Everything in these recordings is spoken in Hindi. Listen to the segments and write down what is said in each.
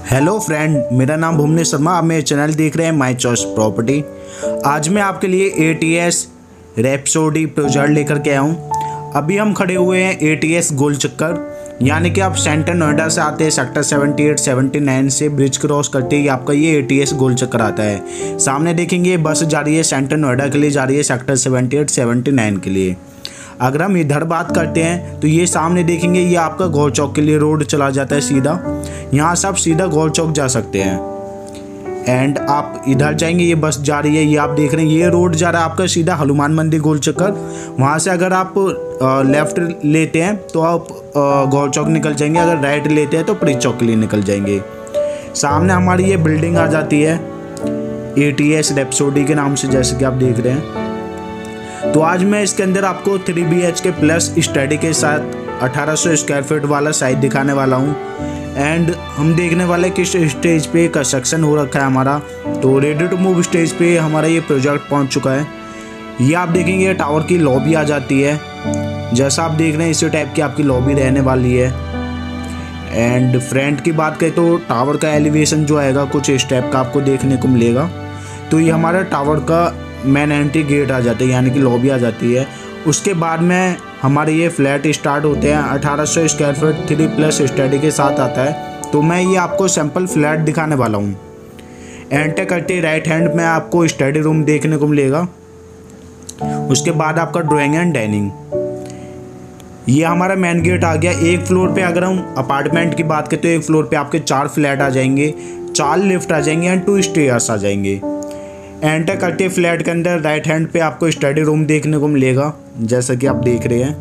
हेलो फ्रेंड, मेरा नाम भुवनेश शर्मा। आप मेरे चैनल देख रहे हैं माय चॉइस प्रॉपर्टी। आज मैं आपके लिए ATS रैप्सोडी प्रोजेक्ट लेकर के आया हूँ। अभी हम खड़े हुए हैं ATS गोल चक्कर, यानी कि आप सेंटर नोएडा से आते हैं सेक्टर 78, 79 से ब्रिज क्रॉस करते ही आपका ये ATS गोल चक्कर आता है। सामने देखेंगे बस जा रही है सेंटर नोएडा के लिए, जा रही है सेक्टर 78, 79 के लिए। अगर हम इधर बात करते हैं तो ये सामने देखेंगे ये आपका गोल चौक के लिए रोड चला जाता है सीधा। यहाँ से आप सीधा गोल चौक जा सकते हैं। एंड आप इधर जाएंगे, ये बस जा रही है, ये आप देख रहे हैं ये रोड जा रहा है आपका सीधा हनुमान मंदिर गोल चक्कर। वहाँ से अगर आप लेफ्ट लेते हैं तो आप गोल चौक निकल जाएंगे, अगर राइट लेते हैं तो प्रिंस चौक के लिए निकल जाएंगे। सामने हमारी ये बिल्डिंग आ जाती है ATS रैप्सोडी के नाम से, जैसे कि आप देख रहे हैं। तो आज मैं इसके अंदर आपको 3 BHK प्लस स्टडी के साथ 1800 स्क्वायर फीट वाला साइट दिखाने वाला हूँ। एंड हम देखने वाले किस स्टेज पे कंस्ट्रक्शन हो रखा है हमारा। तो रेडी टू मूव स्टेज पे हमारा ये प्रोजेक्ट पहुँच चुका है। ये आप देखेंगे टावर की लॉबी आ जाती है, जैसा आप देख रहे हैं इसी टाइप की आपकी लॉबी रहने वाली है। एंड फ्रंट की बात करें तो टावर का एलिवेशन जो आएगा कुछ इस टाइप का आपको देखने को मिलेगा। तो ये हमारा टावर का मेन एंट्री गेट आ जाता है, यानी कि लॉबी आ जाती है। उसके बाद में हमारे ये फ्लैट स्टार्ट होते हैं 1800 स्क्वायर फीट 3 प्लस स्टडी के साथ आता है। तो मैं ये आपको सैंपल फ्लैट दिखाने वाला हूँ। एंटर करते राइट हैंड में आपको स्टडी रूम देखने को मिलेगा। उसके बाद आपका ड्राइंग एंड डाइनिंग, ये हमारा मेन गेट आ गया। एक फ्लोर पे अगर हम अपार्टमेंट की बात करें तो एक फ्लोर पे आपके 4 फ्लैट आ जाएंगे, 4 लिफ्ट आ जाएंगे एंड 2 स्टेयर्स आ जाएंगे। एंटर करते फ्लैट के अंदर राइट हैंड पे आपको स्टडी रूम देखने को मिलेगा, जैसा कि आप देख रहे हैं।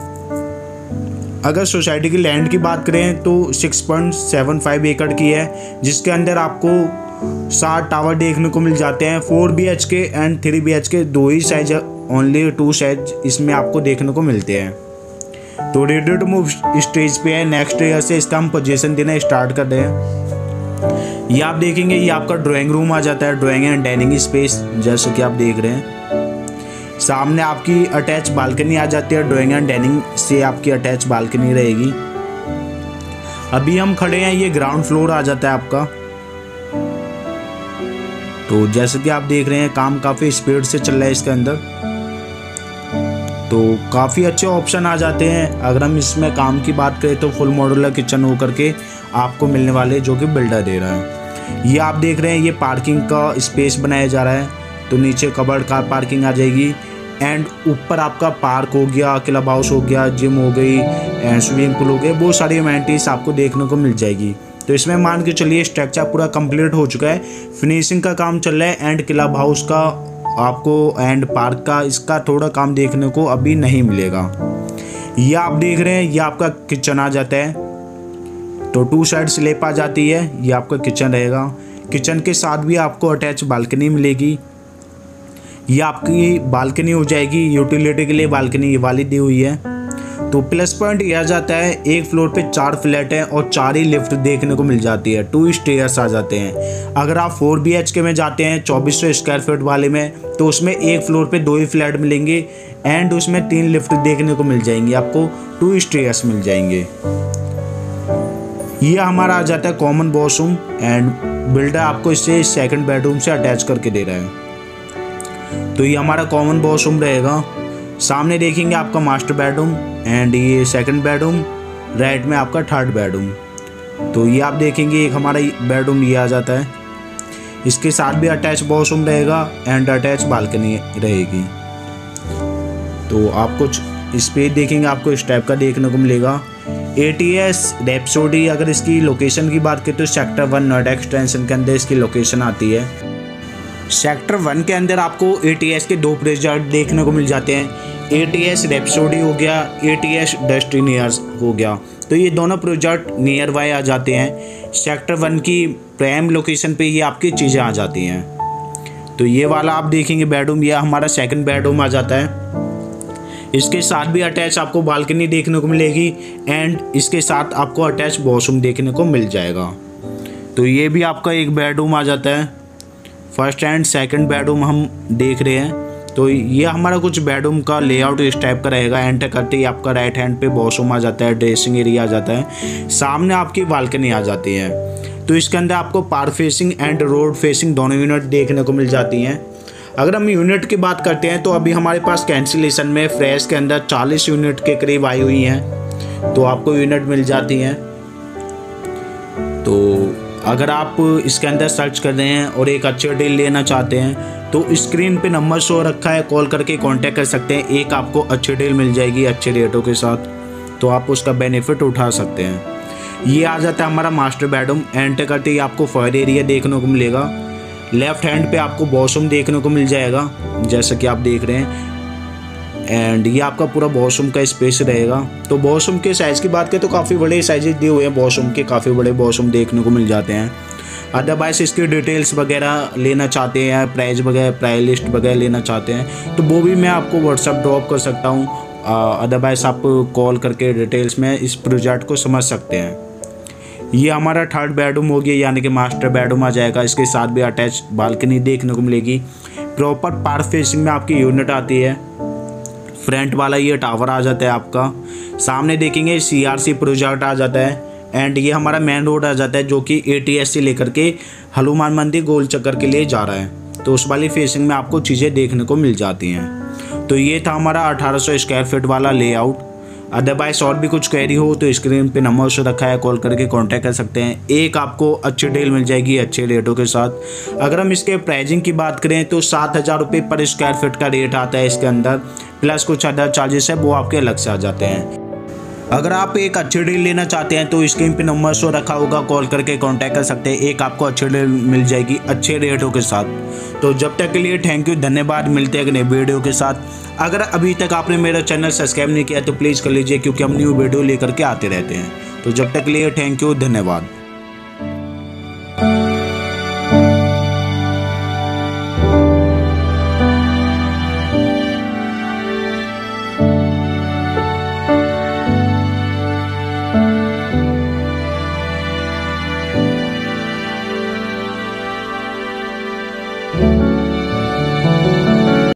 अगर सोसाइटी की लैंड की बात करें तो 6.75 एकड़ की है, जिसके अंदर आपको 7 टावर देखने को मिल जाते हैं। 4 BHK एंड 3 BHK, 2 ही साइज, ओनली 2 साइज इसमें आपको देखने को मिलते हैं। तो रेडी टू मूव स्टेज पे है। नेक्स्ट ईयर से इसका हम पोजीशन देना स्टार्ट कर रहे हैं। ये आप देखेंगे ये आपका ड्राइंग रूम आ जाता है, ड्राइंग एंड डाइनिंग स्पेस, जैसे कि आप देख रहे हैं। सामने आपकी अटैच बालकनी आ जाती है, ड्राइंग एंड डाइनिंग से आपकी अटैच बालकनी रहेगी। अभी हम खड़े हैं, ये ग्राउंड फ्लोर आ जाता है आपका। तो जैसे कि आप देख रहे हैं काम काफ़ी स्पीड से चल रहा है इसके अंदर। तो काफ़ी अच्छे ऑप्शन आ जाते हैं। अगर हम इसमें काम की बात करें तो फुल मॉड्यूलर किचन होकर के आपको मिलने वाले, जो कि बिल्डर दे रहा है। ये आप देख रहे हैं ये पार्किंग का स्पेस बनाया जा रहा है। तो नीचे कबर्ड कार पार्किंग आ जाएगी एंड ऊपर आपका पार्क हो गया, क्लब हाउस हो गया, जिम हो गई एंड स्विमिंग पूल हो गए, बहुत सारी अमेनिटीज आपको देखने को मिल जाएगी। तो इसमें मान के चलिए स्ट्रक्चर पूरा कंप्लीट हो चुका है, फिनिशिंग का काम चल रहा है एंड क्लब हाउस का आपको एंड पार्क का इसका थोड़ा काम देखने को अभी नहीं मिलेगा। ये आप देख रहे हैं ये आपका किचन आ जाता है। तो 2 साइड स्लैब आ जाती है, ये आपका किचन रहेगा। किचन के साथ भी आपको अटैच बालकनी मिलेगी। ये आपकी बालकनी हो जाएगी, यूटिलिटी के लिए बालकनी ये वाली दी हुई है। तो प्लस पॉइंट यह आ जाता है एक फ्लोर पे 4 फ्लैट है और 4 ही लिफ्ट देखने को मिल जाती है, 2 स्टेयर्स आ जाते हैं। अगर आप 4 BHK में जाते हैं 2400 स्क्वायर फीट वाले में, तो उसमें एक फ्लोर पे 2 ही फ्लैट मिलेंगे एंड उसमें 3 लिफ्ट देखने को मिल जाएंगी, आपको 2 स्टेयर्स मिल जाएंगे। ये हमारा आ जाता है कॉमन वॉशरूम एंड बिल्डर आपको इससे सेकंड बेडरूम से अटैच करके दे रहा है। तो ये हमारा कॉमन वॉशरूम रहेगा। सामने देखेंगे आपका मास्टर बेडरूम एंड ये सेकंड बेडरूम, राइट में आपका थर्ड बेडरूम। तो ये आप देखेंगे एक हमारा बेडरूम ये आ जाता है। इसके साथ भी अटैच वॉशरूम रहेगा एंड अटैच बालकनी रहेगी। तो आप कुछ इस पे देखेंगे आपको इस टाइप का देखने को मिलेगा। ATS रैप्सोडी, अगर इसकी लोकेशन की बात करें तो सेक्टर 1 नोएडा एक्सटेंशन के अंदर इसकी लोकेशन आती है। सेक्टर 1 के अंदर आपको ATS के 2 प्रोजेक्ट देखने को मिल जाते हैं। ATS रैप्सोडी हो गया, ATS डेस्टिनियर्स हो गया। तो ये दोनों प्रोजेक्ट नियर बाय आ जाते हैं। सेक्टर 1 की प्राइम लोकेशन पे ये आपकी चीज़ें आ जाती हैं। तो ये वाला आप देखेंगे बेडरूम, यह हमारा सेकंड बेडरूम आ जाता है। इसके साथ भी अटैच आपको बालकनी देखने को मिलेगी एंड इसके साथ आपको अटैच वॉशरूम देखने को मिल जाएगा। तो ये भी आपका एक बेडरूम आ जाता है। फर्स्ट एंड सेकंड बेडरूम हम देख रहे हैं। तो ये हमारा कुछ बेडरूम का लेआउट इस टाइप का रहेगा। एंटर करते ही आपका राइट हैंड पे वॉशरूम आ जाता है, ड्रेसिंग एरिया आ जाता है, सामने आपकी बालकनी आ जाती है। तो इसके अंदर आपको park facing and road facing दोनों यूनिट देखने को मिल जाती हैं। अगर हम यूनिट की बात करते हैं तो अभी हमारे पास कैंसिलेशन में फ्रेश के अंदर 40 यूनिट के करीब आई हुई हैं, तो आपको यूनिट मिल जाती हैं। तो अगर आप इसके अंदर सर्च कर रहे हैं और एक अच्छे डील लेना चाहते हैं तो स्क्रीन पे नंबर शो रखा है, कॉल करके कांटेक्ट कर सकते हैं। एक आपको अच्छी डील मिल जाएगी अच्छे रेटों के साथ, तो आप उसका बेनिफिट उठा सकते हैं। ये आ जाता है हमारा मास्टर बेडरूम। एंटर करते ही आपको फायर एरिया देखने को मिलेगा। लेफ्ट हैंड पे आपको वॉशरूम देखने को मिल जाएगा जैसा कि आप देख रहे हैं। एंड ये आपका पूरा वॉशरूम का स्पेस रहेगा। तो वॉशरूम के साइज़ की बात करें तो काफ़ी बड़े साइजेस दिए हुए हैं वॉशरूम के, काफ़ी बड़े वॉशरूम देखने को मिल जाते हैं। अदरवाइज इसकी डिटेल्स वगैरह लेना चाहते हैं, प्राइस वगैरह, प्राइस लिस्ट वगैरह लेना चाहते हैं तो वो भी मैं आपको व्हाट्सअप ड्रॉप कर सकता हूँ। अदरवाइज आप कॉल करके डिटेल्स में इस प्रोजेक्ट को समझ सकते हैं। ये हमारा थर्ड बेडरूम हो गया, यानी कि मास्टर बेडरूम आ जाएगा। इसके साथ भी अटैच बालकनी देखने को मिलेगी। प्रॉपर पार्क फेसिंग में आपकी यूनिट आती है। फ्रंट वाला ये टावर आ जाता है आपका। सामने देखेंगे CRC प्रोजेक्ट आ जाता है। एंड ये हमारा मेन रोड आ जाता है जो कि ATS से लेकर के हनुमान मंदिर गोल चक्कर के लिए जा रहा है। तो उस वाली फेसिंग में आपको चीज़ें देखने को मिल जाती हैं। तो ये था हमारा 1800 स्क्वायर फीट वाला लेआउट। अदरवाइज और भी कुछ क्वेरी हो तो स्क्रीन पे नंबर से रखा है, कॉल करके कांटेक्ट कर सकते हैं। एक आपको अच्छी डील मिल जाएगी अच्छे रेटों के साथ। अगर हम इसके प्राइसिंग की बात करें तो 7,000 रुपये पर स्क्वायर फीट का रेट आता है इसके अंदर, प्लस कुछ अदर चार्जेस है वो आपके अलग से आ जाते हैं। अगर आप एक अच्छी डील लेना चाहते हैं तो स्क्रीन पे नंबर शो रखा होगा, कॉल करके कांटेक्ट कर सकते हैं। एक आपको अच्छी डील मिल जाएगी अच्छे रेटों के साथ। तो जब तक के लिए थैंक यू, धन्यवाद। मिलते हैं अगले वीडियो के साथ। अगर अभी तक आपने मेरा चैनल सब्सक्राइब नहीं किया तो प्लीज़ कर लीजिए, क्योंकि हम न्यू वीडियो लेकर के आते रहते हैं। तो जब तक के लिए थैंक यू, धन्यवाद।